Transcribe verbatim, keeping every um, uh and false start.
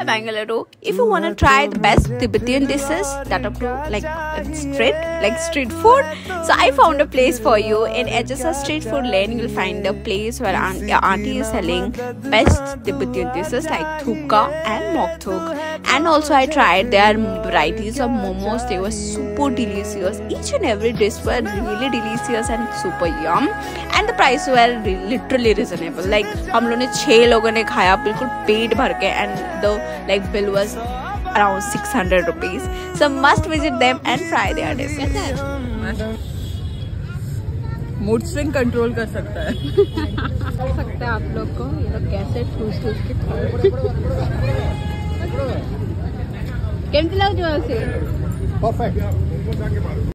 Bangalore. If you want to try the best Tibetan dishes that are like street, like street food, so I found a place for you. In Edges Street Food Lane, you will find a place where aunt, auntie is selling best Tibetan dishes like Thupka and MokThuk. And also I tried their varieties of momos. They were super delicious. Each and every dish were really delicious and super yum. And the price were literally reasonable. Like हम लोगों ने छह लोगों ने खाया बिल्कुल पेट भर के, and the like bill was around six hundred rupees. So must visit them and try their dishes. Mood swing control कर सकता है सकता है आप लोग को ये लोग कैसे ठूस ठूस के केमती लाग जो से परफेक्ट